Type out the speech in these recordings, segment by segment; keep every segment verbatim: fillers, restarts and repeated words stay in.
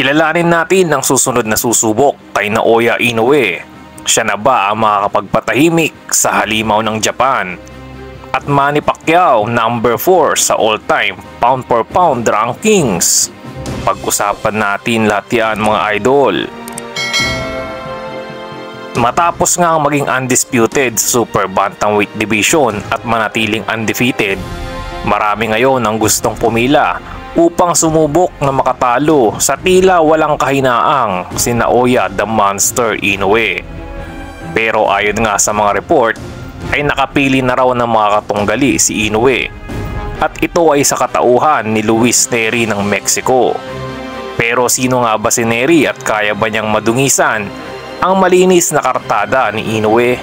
Kilalanin natin ang susunod na susubok kay Naoya Inoue. Siya na ba ang makakapagpatahimik sa halimaw ng Japan? At Manny Pacquiao number four sa all-time pound for pound rankings. Pag-usapan natin lahat yan mga idol. Matapos nga maging undisputed sa Super Bantamweight Division at manatiling undefeated, marami ngayon ang gustong pumila upang sumubok na makatalo sa tila walang kahinaang si Naoya the Monster Inoue. Pero ayon nga sa mga report ay nakapili na raw ng mga katunggali si Inoue at ito ay sa katauhan ni Luis Nery ng Mexico. Pero sino nga ba si Nery at kaya ba niyang madungisan ang malinis na kartada ni Inoue?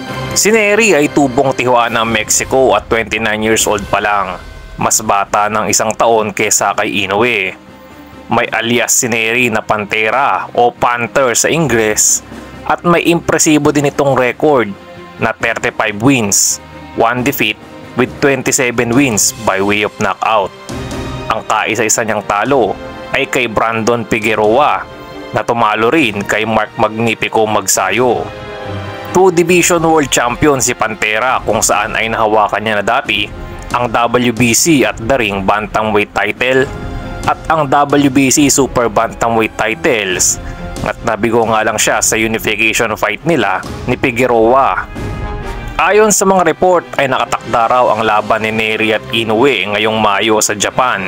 Si Nery ay tubong Tijuana, Mexico at twenty-nine years old pa lang. Mas bata ng isang taon kesa kay Inoue. May alias si Nery na Pantera o Panther sa Ingles at may impresibo din itong record na thirty-five wins, one defeat with twenty-seven wins by way of knockout. Ang kaisa-isa niyang talo ay kay Brandon Figueroa na tumalo rin kay Mark Magnifico Magsayo. Two Division World Champion si Pantera kung saan ay nahawakan niya na dati ang W B C at the Ring Bantamweight title at ang W B C Super Bantamweight titles at nabigo nga lang siya sa unification fight nila ni Figueroa. Ayon sa mga report ay nakatakda raw ang laban ni Nery at Inoue ngayong Mayo sa Japan.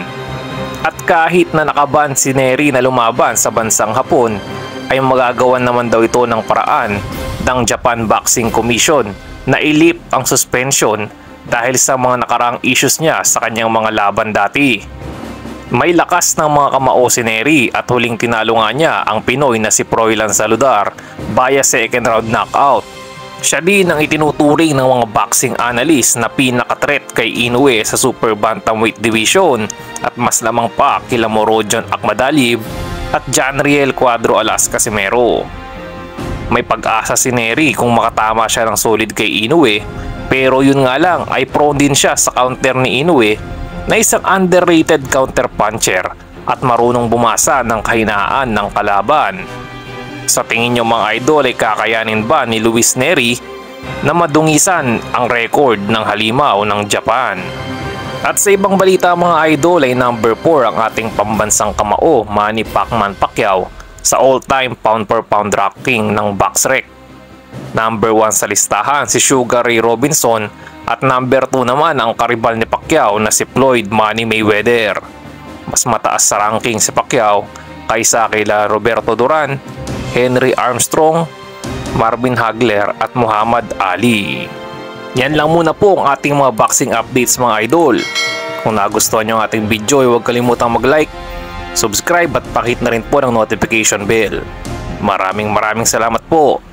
At kahit na nakaban si Nery na lumaban sa bansang Hapon ay magagawan naman daw ito ng paraan ng Japan Boxing Commission na ilip ang suspension dahil sa mga nakaraang issues niya sa kanyang mga laban dati. May lakas ng mga kamao si Nery at huling tinalo nga niya ang Pinoy na si Froilan Saludar via second round knockout. Siya din ang itinuturing ng mga boxing analyst na pinaka-threat kay Inoue sa Super Bantamweight Division at mas lamang pa kila Morodion Akhmadaliev at Janriel Cuadro Alas Casimero. May pag-asa si Nery kung makatama siya ng solid kay Inoue, pero yun nga lang ay prone din siya sa counter ni Inoue na isang underrated counter puncher at marunong bumasa ng kahinaan ng kalaban. Sa tingin nyo mga idol ay kakayanin ba ni Luis Nery na madungisan ang record ng halimaw ng Japan? At sa ibang balita mga idol ay number four ang ating pambansang kamao Manny Pacman Pacquiao sa all-time pound per pound ranking ng BoxRec. Number one sa listahan si Sugar Ray Robinson at number two naman ang karibal ni Pacquiao na si Floyd Money Mayweather. Mas mataas sa ranking si Pacquiao kaysa kila Roberto Duran, Henry Armstrong, Marvin Hagler at Muhammad Ali. Yan lang muna po ang ating mga boxing updates mga idol. Kung nagustuhan nyo ang ating video ay huwag kalimutang mag-like, subscribe at pakihit na rin po ng notification bell. Maraming maraming salamat po.